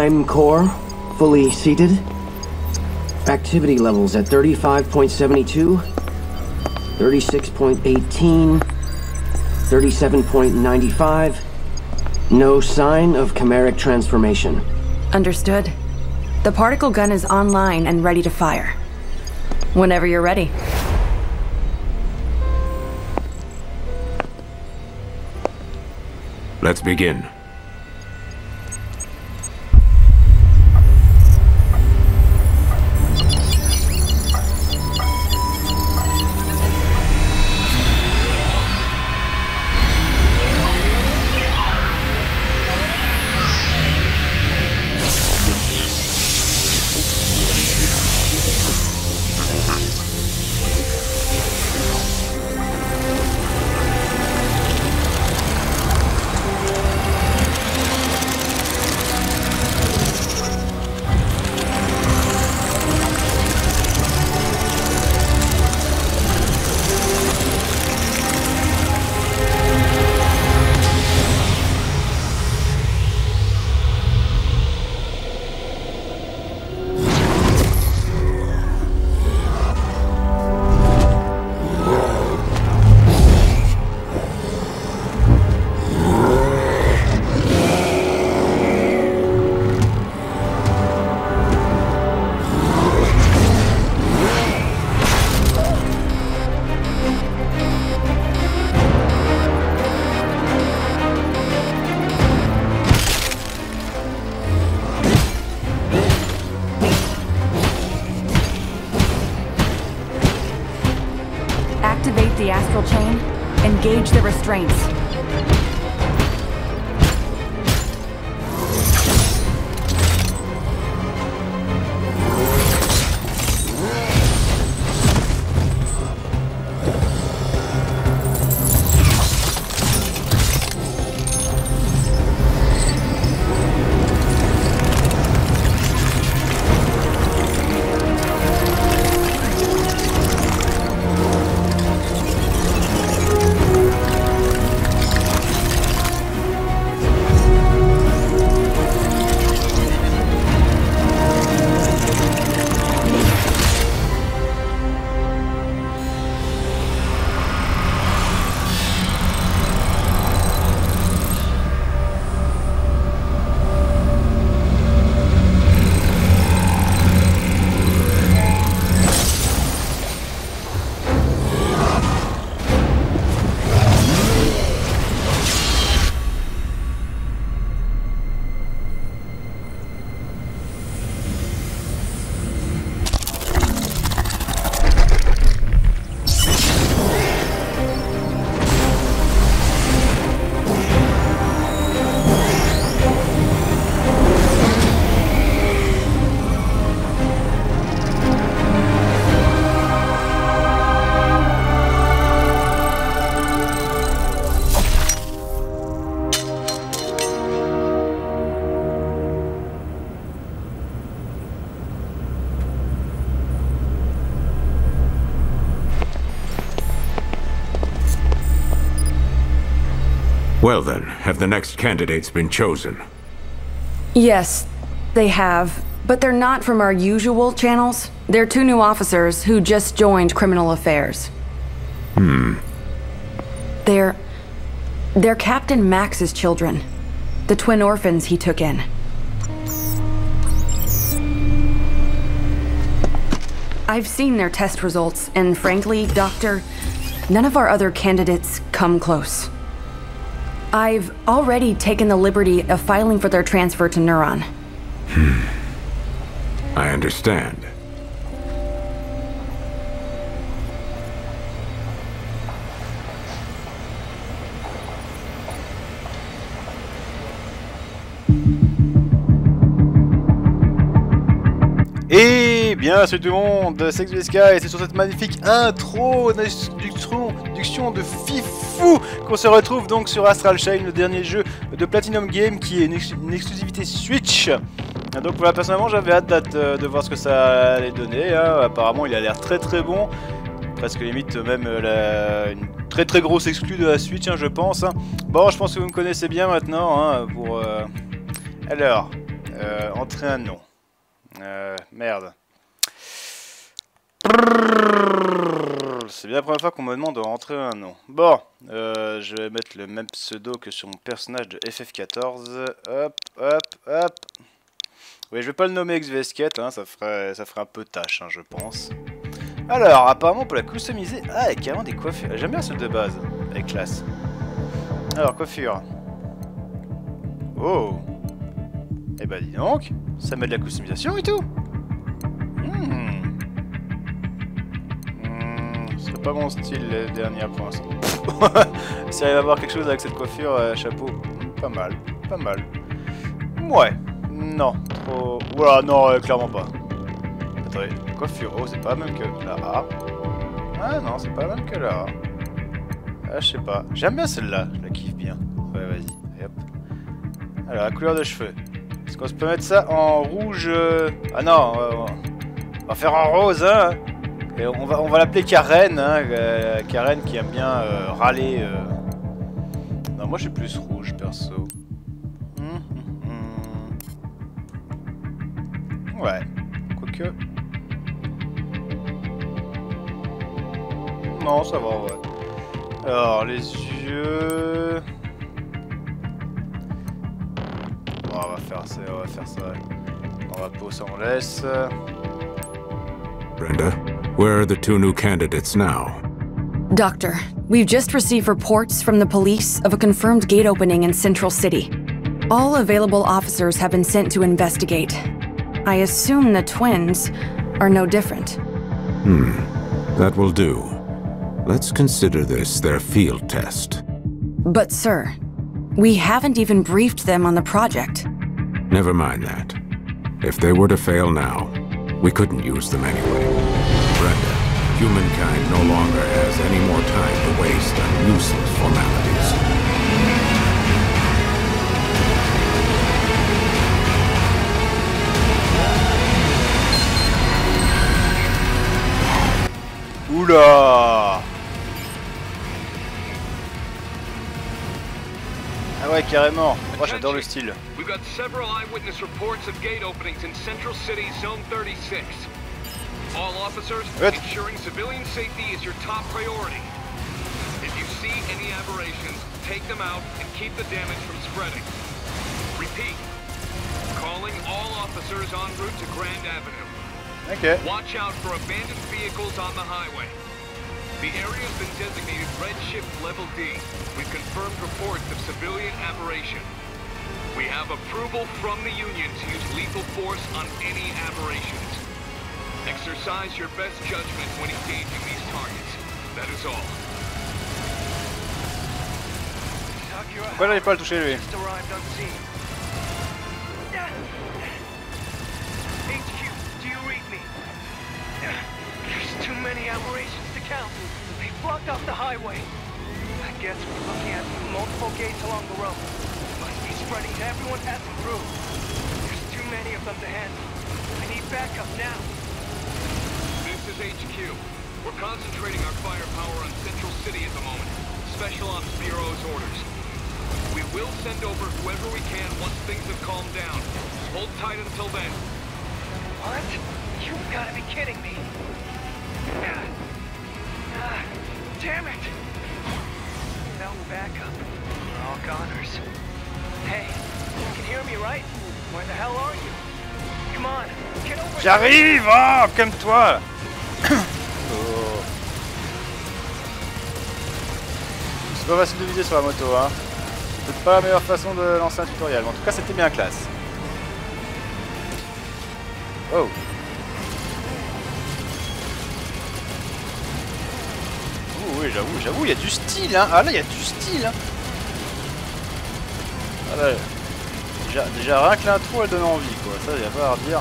Prime core, fully seated. Activity levels at 35.72, 36.18, 37.95. No sign of chimeric transformation. Understood. The particle gun is online and ready to fire. Whenever you're ready. Let's begin. Activate the astral chain. Engage the restraints. Well then, have the next candidates been chosen? Yes, they have. But they're not from our usual channels. They're two new officers who just joined Criminal Affairs. They're Captain Max's children. The twin orphans he took in. I've seen their test results, and frankly, Doctor, none of our other candidates come close. I've already taken the liberty of filing for their transfer to Neuron. I understand. Et bien, salut tout le monde, c'est XVSK et c'est sur cette magnifique introduction de Fifou qu'on se retrouve donc sur Astral Chain, le dernier jeu de Platinum Game qui est une exclusivité Switch. Donc voilà, personnellement j'avais hâte de voir ce que ça allait donner, hein. Apparemment il a l'air très très bon, presque limite même une très grosse exclue de la Switch, hein, je pense. Bon, je pense que vous me connaissez bien maintenant, hein, pour... Alors... Entrer un nom. Merde. C'est bien la première fois qu'on me demande de rentrer un nom. Bon, je vais mettre le même pseudo que sur mon personnage de FF14. Hop, hop, hop. Oui, je vais pas le nommer XVSket, hein, ça ferait un peu tâche, hein, je pense. Alors, apparemment, pour la customiser... Ah, il y a carrément des coiffures. J'aime bien celle de base, avec classe. Alors, coiffure. Oh. Eh ben, dis donc, ça met de la customisation et tout. Ce serait pas mon style, les dernières pour l'instant. Si j'arrive à avoir quelque chose avec cette coiffure, chapeau, pas mal, pas mal. Ouais, non, trop... Oula, non, clairement pas. Attendez, coiffure, oh, c'est pas la même que la A. Ah non, c'est pas la même que la A. Ah, je sais pas. J'aime bien celle-là, je la kiffe bien. Ouais, vas-y, hop. Alors, la couleur de cheveux. Est-ce qu'on peut mettre ça en rouge Ah non, on va faire en rose, hein. Et on va l'appeler Karen, hein. Karen qui aime bien râler. Non, moi je suis plus rouge, perso. Ouais, quoique... Non, ça va, ouais. Alors, les yeux... Bon, on va faire ça, On va poser, on laisse. Brenda, where are the 2 new candidates now? Doctor, we've just received reports from the police of a confirmed gate opening in Central City. All available officers have been sent to investigate. I assume the twins are no different. That will do. Let's consider this their field test. But sir, we haven't even briefed them on the project. Never mind that. If they were to fail now, we couldn't use them anyway. Brenda, humankind no longer has any more time to waste on useless formalities. Oula! Ah ouais, carrément. Moi, j'adore le style. We've got several eyewitness reports of gate openings in Central City, Zone 36. All officers, ensuring civilian safety is your top priority. If you see any aberrations, take them out and keep the damage from spreading. Repeat. Calling all officers en route to Grand Avenue. Okay. Watch out for abandoned vehicles on the highway. The area has been designated Red Shift Level D. We've confirmed reports of civilian aberration. We have approval from the Union to use lethal force on any aberrations. Exercise your best judgment when engaging these targets. That is all. Pourquoi j'arrive pas à le toucher, lui? Too many aberrations to count. They blocked off the highway. I guess we're looking at multiple gates along the road. Must be spreading to everyone passing through. There's too many of them to handle. I need backup now. This is HQ. We're concentrating our firepower on Central City at the moment. Special Ops Bureau's orders. We will send over whoever we can once things have calmed down. Hold tight until then. What? You've got to be kidding me. Damn it! No backup. We're all goners. Hey, you can hear me, right? Where the hell are you? Come on, get over. J'arrive! Oh, calme-toi! Oh. C'est pas facile de viser sur la moto, hein. C'est peut-être pas la meilleure façon de lancer un tutoriel, mais en tout cas c'était bien classe. Oh! Oui, j'avoue, il y a du style, hein. Ah là, il y a du style, hein. Ah là, déjà rien que l'intro, elle donne envie, quoi. Ça, il n'y a pas à redire.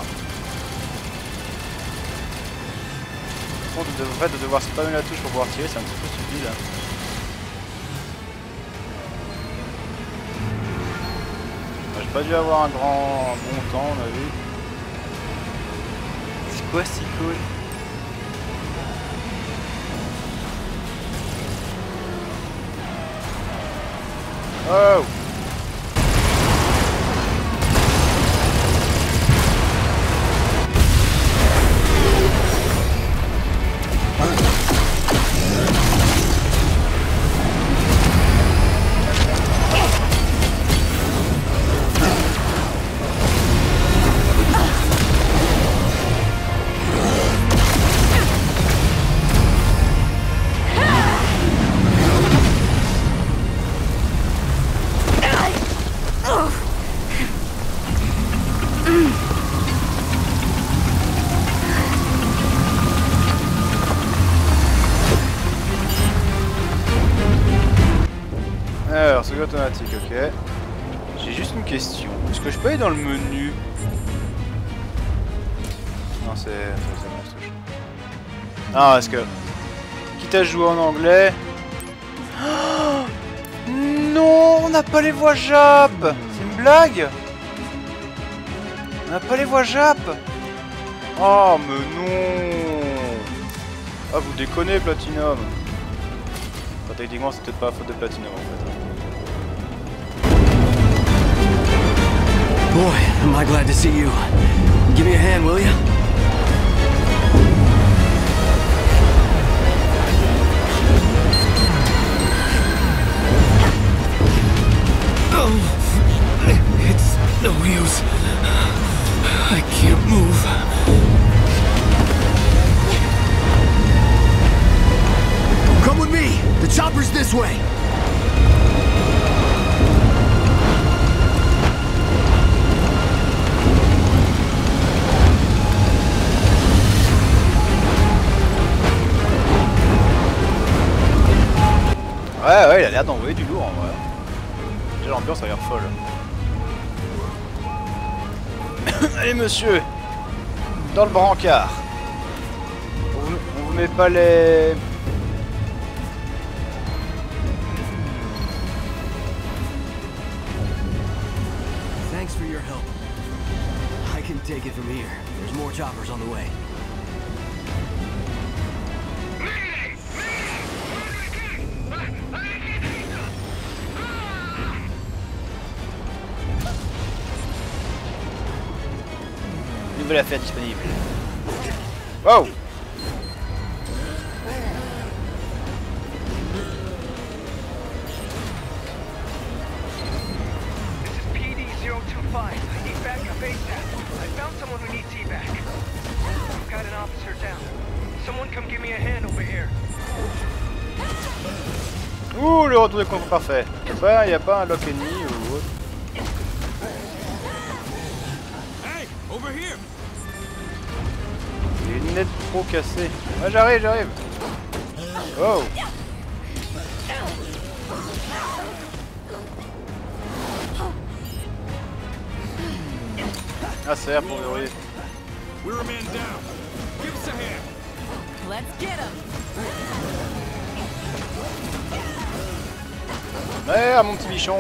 Par contre, le fait de devoir spammer la touche pour pouvoir tirer, c'est un petit peu stupide. J'ai pas dû avoir un bon temps, on a vu. C'est quoi cette icône? Oh! automatique, ok. J'ai juste une question. Est-ce que je peux aller dans le menu? Non, c'est bon. Ah, est-ce que... Quitte à jouer en anglais... Oh non, on n'a pas les voix Jap. C'est une blague? On n'a pas les voix Jap. Oh, mais non. Ah, vous déconnez, Platinum. Enfin, techniquement, c'est peut-être pas la faute de Platinum, en fait. Boy, am I glad to see you. Give me a hand, will you? It's no use. I can't move. Come with me. The chopper's this way. Ouais, il a l'air d'envoyer du lourd en vrai. Déjà l'ambiance a l'air folle. Allez monsieur, dans le brancard. On vous met pas les... Thanks for your help. I can take it from here. There's more choppers on the way. Nouvelle affaire disponible. Wow! This is PD-025. I need backup ASAP. I found someone who needs evac. I've got an officer down. Someone come give me a hand over here. Ouh, le retour des concours parfait. Il y a pas un lock ennemi ou autre. Hey, over here. Les lunettes trop cassées. Ouais, j'arrive. Oh! Ah, c'est là pour verrouiller. We're a man down. Give us a hand. Let's get him. Ouais, à mon petit bichon.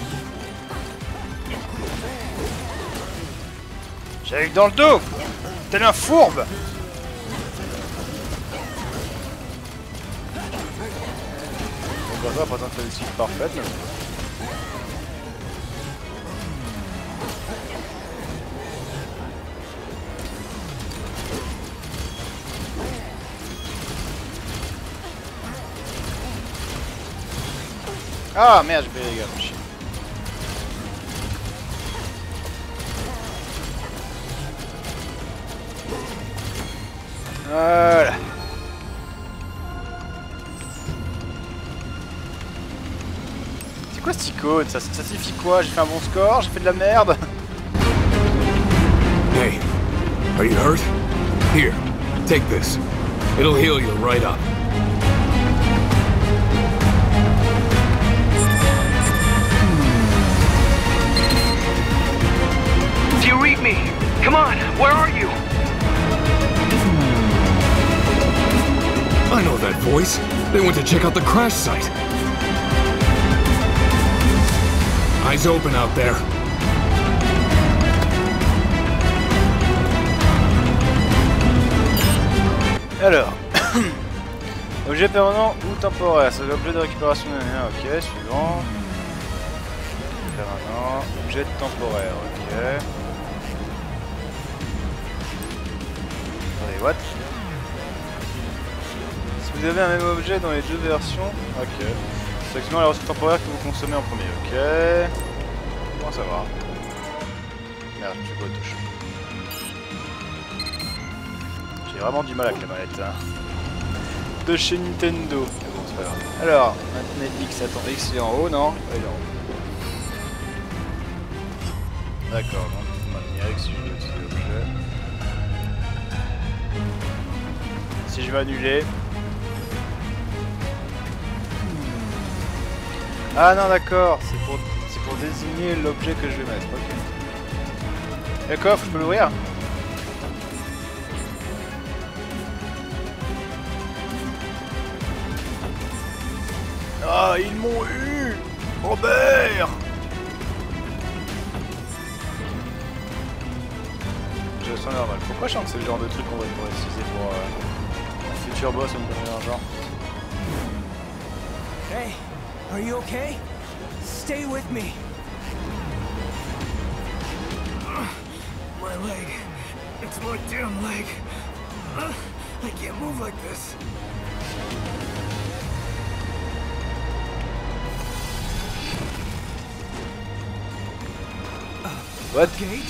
J'arrive dans le dos. Tel un fourbe. On va voir, par exemple, une suite parfaite. Là. Ah merde, j'ai payé les gars. Voilà. C'est quoi cette icône? Ça signifie quoi? J'ai fait un bon score? J'ai fait de la merde? Hey, are you hurt? Here, take this. It'll heal you right up. Do you read me? Come on, where are you? I know that voice. They went to check out the crash site. Eyes open out there. Alors, objet permanent ou temporaire, c'est l'objet de récupération de ok, suivant. Permanent, objet temporaire, ok. Attendez, what? Si vous avez un même objet dans les deux versions, ok. Sélectionnons la ressource temporaire que vous consommez en premier, ok. Bon, ça va. Merde, je me suis pas touché. J'ai vraiment du mal avec la manette. Hein. De chez Nintendo. Mais bon, c'est pas grave. Alors, maintenez X. Attends, X il est en haut, non? Ouais, il est en haut. D'accord, donc il faut maintenir X si je veux utiliser l'objet. Si je veux annuler. Ah non, d'accord, c'est pour désigner l'objet que je vais mettre, ok. Le coffre, je peux l'ouvrir? Ah, ils m'ont eu! Robert! Je sens normal. Pourquoi je sens que c'est le genre de truc qu'on va pouvoir utiliser pour un futur boss ou me donner un genre? Hey, are you okay? Stay with me. My leg. It's my damn leg. I can't move like this. What? Gate?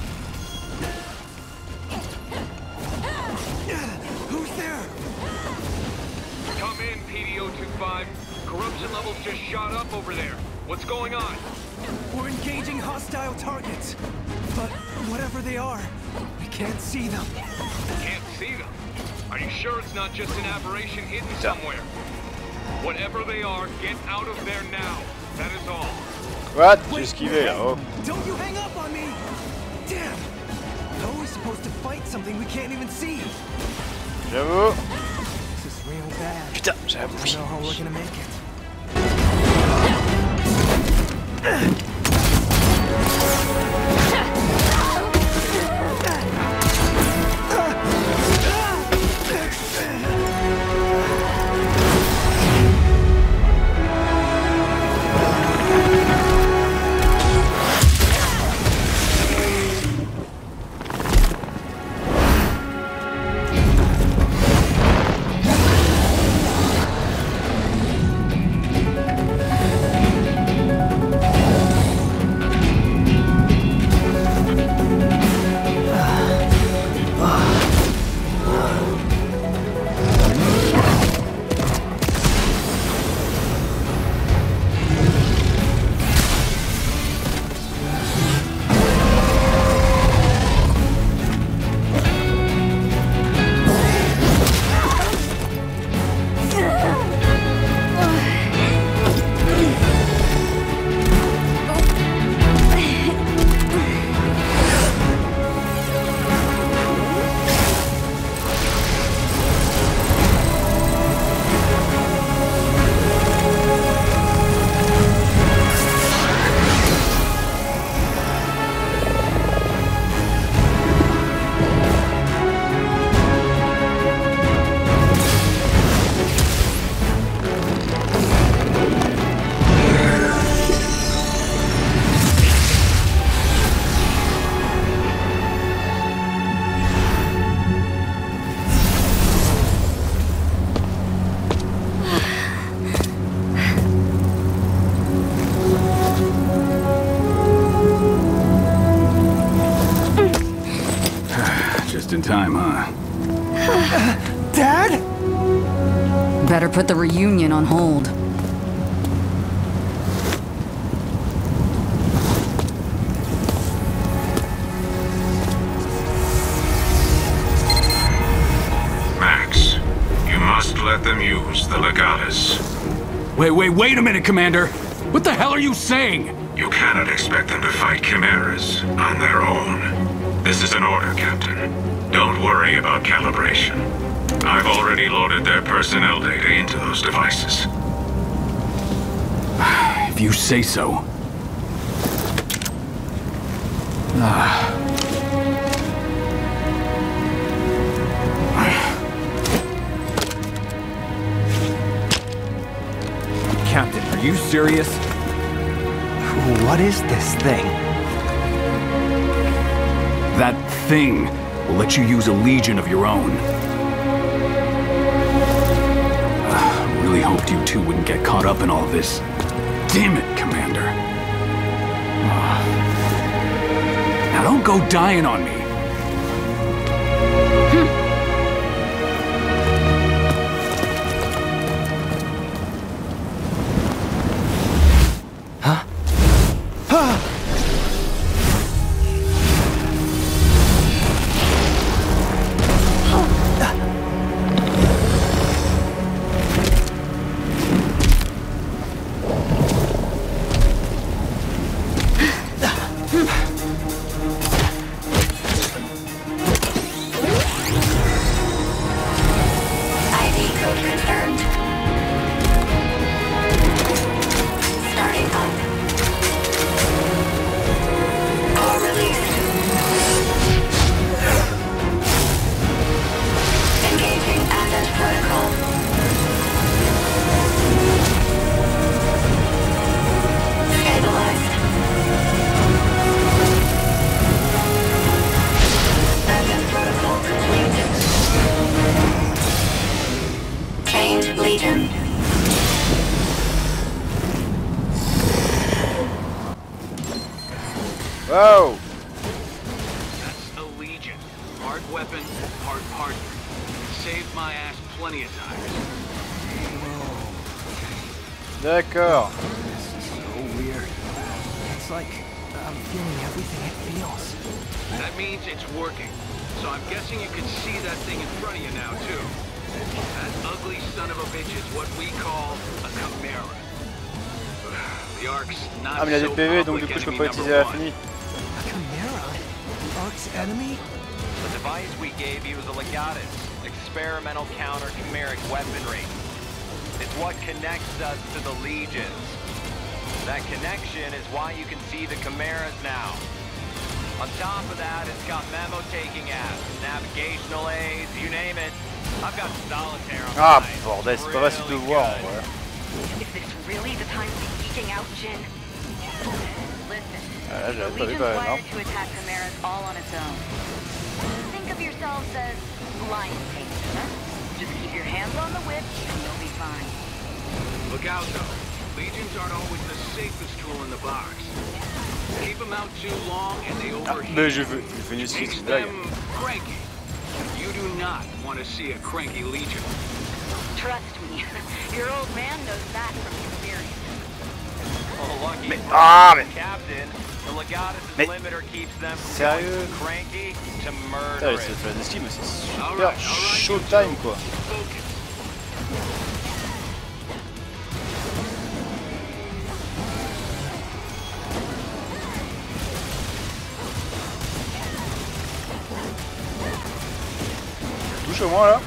Who's there? Come in, PD-025. Corruption levels just shot up over there. What's going on? We're engaging hostile targets. But whatever they are, we can't see them. Can't see them. Are you sure it's not just an aberration hidden somewhere? Whatever they are, get out of there now. That is all. What? J'ai esquivé là, oh. Don't you hang up on me! Damn! How are we supposed to fight something we can't even see? J'avoue. This is real bad. Putain, I j'avoue. don't know how we're gonna make it. Just in time, huh? Dad? Better put the reunion on hold. Max, you must let them use the Legatus. Wait a minute, Commander! What the hell are you saying? You cannot expect them to fight chimeras on their own. This is an order, Captain. Don't worry about calibration. I've already loaded their personnel data into those devices. If you say so. Captain, are you serious? What is this thing? That thing will let you use a legion of your own. Really hoped you two wouldn't get caught up in all this. Damn it, Commander. Now don't go dying on me. Legion. Wow! That's a Legion. Part weapon, part partner. Saved my ass plenty of times. D'accord. This is so weird. It's like I'm feeling everything it feels. That means it's working. So I'm guessing you can see that thing in front of you now, too. That ugly son of a bitch is what we call a Chimera. The Ark's not Ah mais il a des so PV donc du public coup je peux enemy pas utiliser number à one. l'infini. A Chimera? The Ark's enemy? The device we gave you is a Legatus, experimental counter-chimeric weaponry. It's what connects us to the Legions. That connection is why you can see the Chimeras now. On top of that, it's got memo-taking apps, navigational aids, you name it. I've got solitaire on Ah mine. bordel, c'est pas facile de voir en vrai. Is this really the time to be geeking out, Jin? Listen, Ah, the j'avais pas vu Legion's quand même, non? wired to attack Chimeras all on its own. Think of yourselves as lion tamers, huh? Just keep your hands on the whip and you'll be fine. Look out, though. Legions aren't always the safest tool in the box. Keep them out too long and they Ah, overheat. mais je veux une suite Makes de blague. them cranky. You do not want to see a cranky Legion. Trust me, your old man knows that from experience. Oh, lucky Mais- for ah, the mais- Captain, the Legatus' Mais- limiter keeps them from Sérieux? going from cranky to Putain, murderous. c'est fait des Steam, mais c'est All super right, showtime quoi. Focus. Touche au moins là.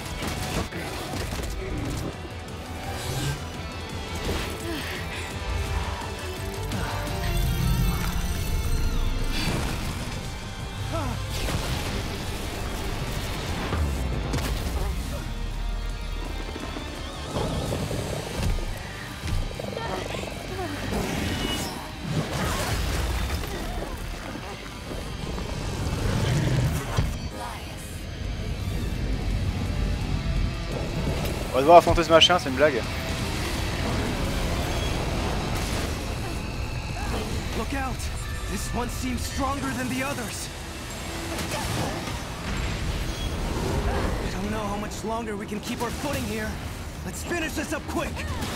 On va devoir affronter ce machin, c'est une blague. Look out! This one seems stronger than the others. I don't know how much longer we can keep our footing here. Let's finish this up quick!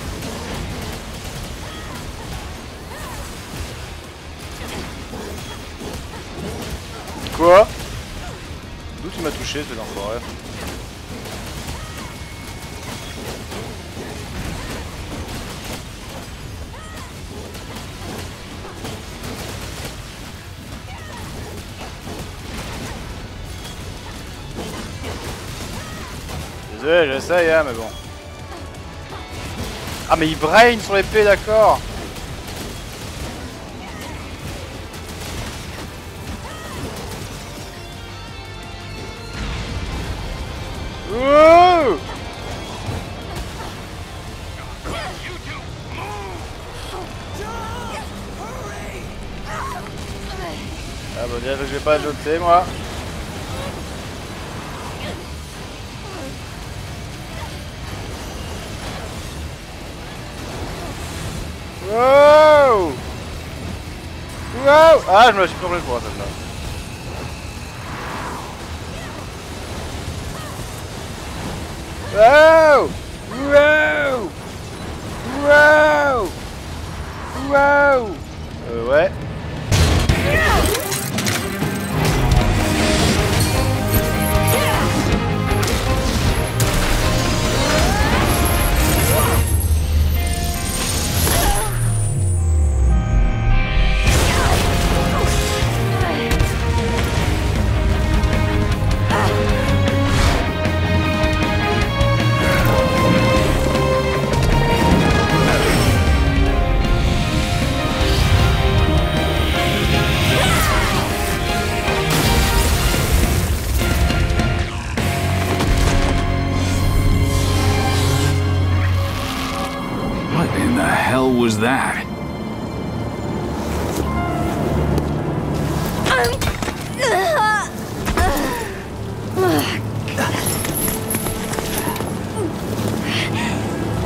Quoi? D'où tu m'as touché, ce l'enfoiré? Désolé, j'essaye, hein, mais bon. Ah, mais il brain sur l'épée, d'accord. Wouh! Ah bah déjà je vais pas jeter moi. Wow! Wow! Ah, je me la suis pris plein fois celle-là. Wow! Wow! Wow! Wow! Ouais. What in the hell was that?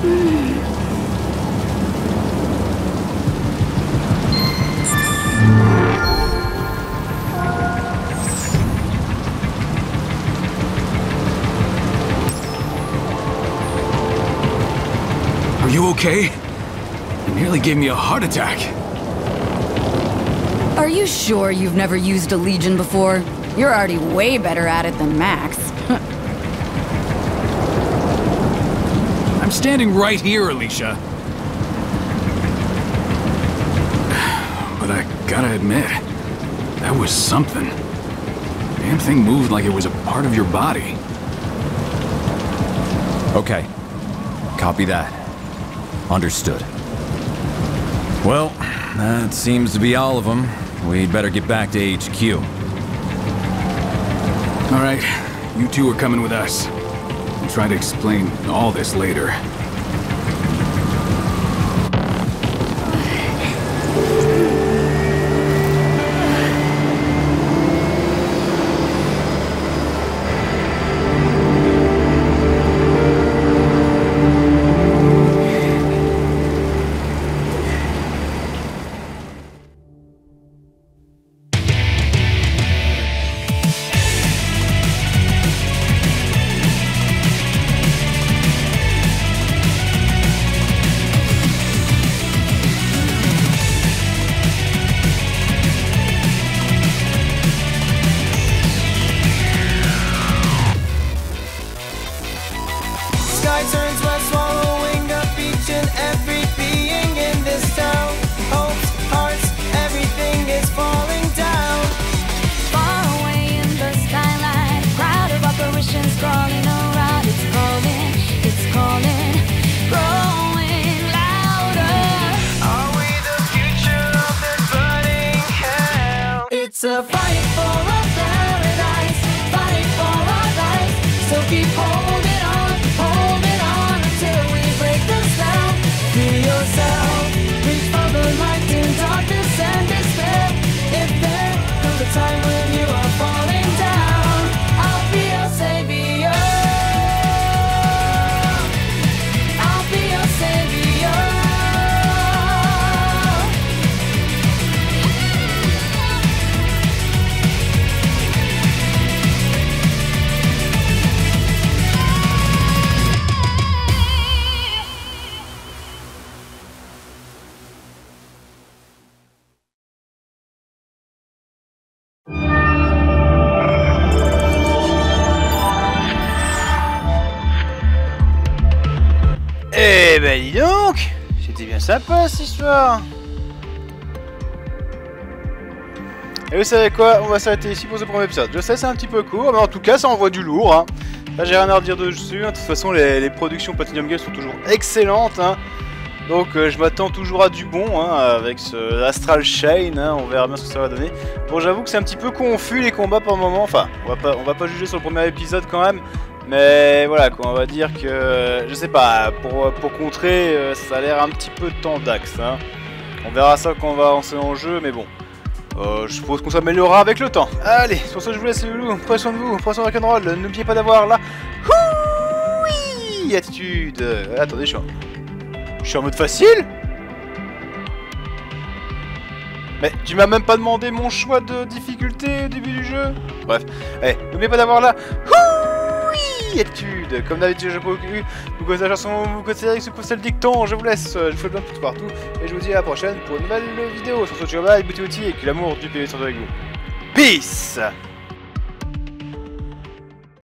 Are you okay? You nearly gave me a heart attack. Are you sure you've never used a Legion before? You're already way better at it than Max. I'm standing right here, Alicia. But I gotta admit, that was something. Damn thing moved like it was a part of your body. Okay. Copy that. Understood. Well, that seems to be all of them. We'd better get back to HQ. All right, you two are coming with us. I'll try to explain all this later. It's a fight for a paradise, fight for our lives. So keep holding on until we break the spell. Free yourself, reach for the light in darkness and despair. If there comes a time when you are falling down, I'll be your savior. I'll be your savior. Eh ben dis donc, c'était bien sympa cette histoire. Et vous savez quoi, on va s'arrêter ici pour ce premier épisode. Je sais c'est un petit peu court, mais en tout cas ça envoie du lourd. Hein. Là j'ai rien à redire dessus, de toute façon les productions Platinum Games sont toujours excellentes. Hein. Donc je m'attends toujours à du bon hein, avec ce Astral Chain, hein, on verra bien ce que ça va donner. Bon j'avoue que c'est un petit peu confus les combats par moment, enfin on va pas juger sur le premier épisode quand même. Mais voilà quoi, on va dire que, je sais pas, pour contrer, ça a l'air un petit peu tendax. Hein. On verra ça quand on va avancer en jeu, mais bon. Je suppose qu'on s'améliorera avec le temps. Allez, sur ce je vous laisse les loulous, prenez soin de vous, prenez soin de rock'n'roll, n'oubliez pas d'avoir la oui attitude. Attendez, je suis en mode facile. Mais tu m'as même pas demandé mon choix de difficulté au début du jeu. Bref, allez, n'oubliez pas d'avoir la attitude. Comme d'habitude, je vous connaissez la chanson, vous connaissez le dicton. Je vous laisse, je vous fais plein de pouces partout. Et je vous dis à la prochaine pour une nouvelle vidéo. Sur ce, bye, bouti et que l'amour du PV soit avec vous. Peace.